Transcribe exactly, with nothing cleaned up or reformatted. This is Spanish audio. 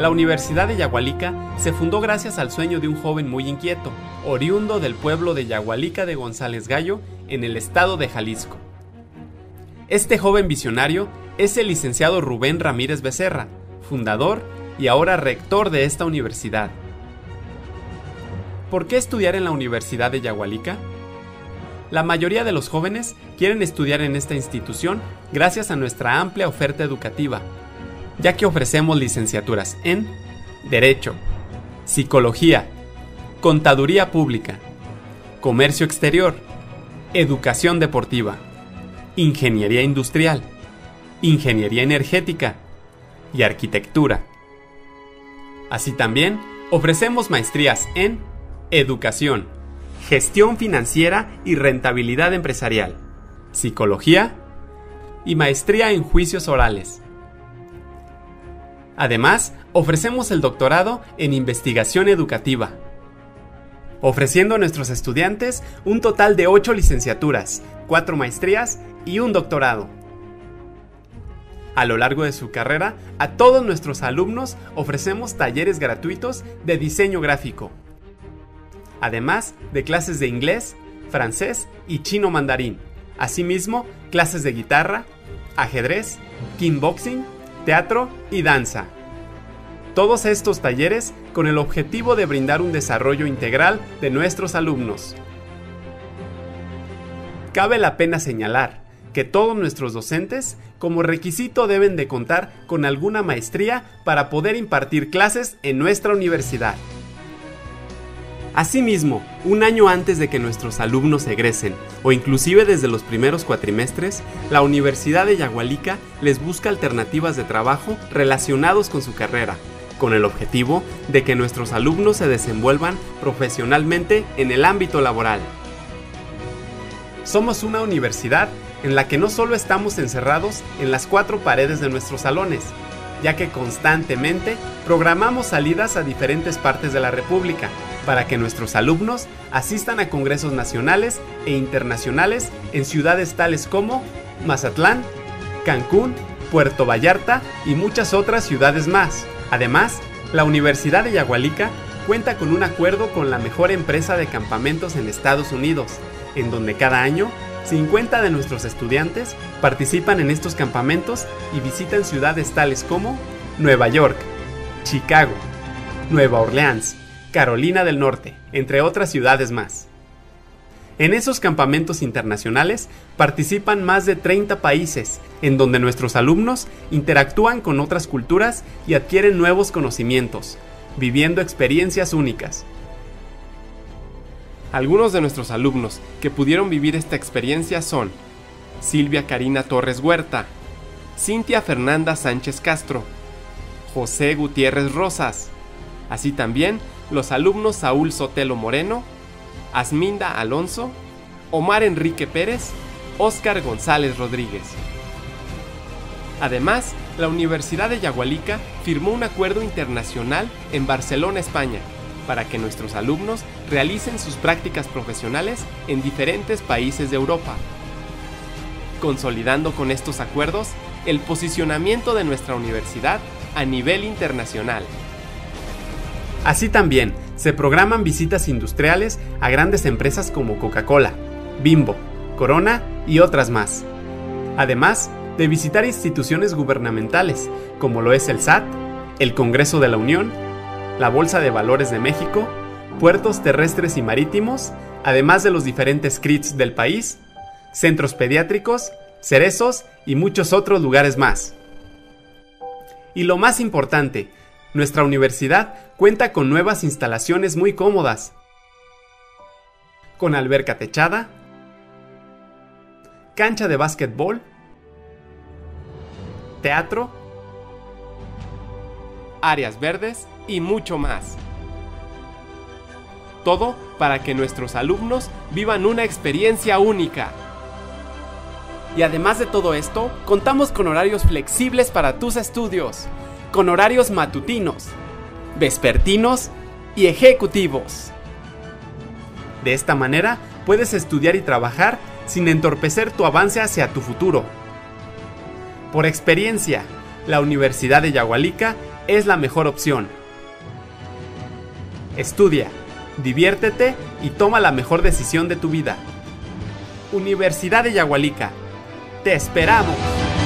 La Universidad de Yagualica se fundó gracias al sueño de un joven muy inquieto, oriundo del pueblo de Yagualica de González Gallo, en el estado de Jalisco. Este joven visionario es el licenciado Rubén Ramírez Becerra, fundador y ahora rector de esta universidad. ¿Por qué estudiar en la Universidad de Yagualica? La mayoría de los jóvenes quieren estudiar en esta institución gracias a nuestra amplia oferta educativa, ya que ofrecemos licenciaturas en Derecho, Psicología, Contaduría Pública, Comercio Exterior, Educación Deportiva, Ingeniería Industrial, Ingeniería Energética y Arquitectura. Así también ofrecemos maestrías en Educación, Gestión Financiera y Rentabilidad Empresarial, Psicología y Maestría en Juicios Orales. Además, ofrecemos el doctorado en Investigación Educativa, ofreciendo a nuestros estudiantes un total de ocho licenciaturas, cuatro maestrías y un doctorado. A lo largo de su carrera, a todos nuestros alumnos ofrecemos talleres gratuitos de diseño gráfico, además de clases de inglés, francés y chino mandarín. Asimismo, clases de guitarra, ajedrez, kickboxing, teatro y danza. Todos estos talleres con el objetivo de brindar un desarrollo integral de nuestros alumnos. Cabe la pena señalar que todos nuestros docentes como requisito deben de contar con alguna maestría para poder impartir clases en nuestra universidad. Asimismo, un año antes de que nuestros alumnos egresen, o inclusive desde los primeros cuatrimestres, la Universidad de Yagualica les busca alternativas de trabajo relacionados con su carrera, con el objetivo de que nuestros alumnos se desenvuelvan profesionalmente en el ámbito laboral. Somos una universidad en la que no solo estamos encerrados en las cuatro paredes de nuestros salones, ya que constantemente programamos salidas a diferentes partes de la República para que nuestros alumnos asistan a congresos nacionales e internacionales en ciudades tales como Mazatlán, Cancún, Puerto Vallarta y muchas otras ciudades más. Además, la Universidad de Yagualica cuenta con un acuerdo con la mejor empresa de campamentos en Estados Unidos, en donde cada año cincuenta de nuestros estudiantes participan en estos campamentos y visitan ciudades tales como Nueva York, Chicago, Nueva Orleans, Carolina del Norte, entre otras ciudades más. En esos campamentos internacionales participan más de treinta países, en donde nuestros alumnos interactúan con otras culturas y adquieren nuevos conocimientos, viviendo experiencias únicas. Algunos de nuestros alumnos que pudieron vivir esta experiencia son Silvia Karina Torres Huerta, Cintia Fernanda Sánchez Castro, José Gutiérrez Rosas, así también los alumnos Saúl Sotelo Moreno, Asminda Alonso, Omar Enrique Pérez, Óscar González Rodríguez. Además, la Universidad de Yagualica firmó un acuerdo internacional en Barcelona, España, para que nuestros alumnos realicen sus prácticas profesionales en diferentes países de Europa, consolidando con estos acuerdos el posicionamiento de nuestra universidad a nivel internacional. Así también, se programan visitas industriales a grandes empresas como Coca-Cola, Bimbo, Corona y otras más. Además de visitar instituciones gubernamentales como lo es el S A T, el Congreso de la Unión, la Bolsa de Valores de México, puertos terrestres y marítimos, además de los diferentes C R I Ts del país, centros pediátricos, cerezos y muchos otros lugares más. Y lo más importante, nuestra universidad cuenta con nuevas instalaciones muy cómodas, con alberca techada, cancha de básquetbol, teatro, áreas verdes y mucho más. Todo para que nuestros alumnos vivan una experiencia única. Y además de todo esto, contamos con horarios flexibles para tus estudios, con horarios matutinos, vespertinos y ejecutivos. De esta manera, puedes estudiar y trabajar sin entorpecer tu avance hacia tu futuro. Por experiencia, la Universidad de Yagualica es la mejor opción. Estudia, diviértete y toma la mejor decisión de tu vida. Universidad de Yahualica. ¡Te esperamos!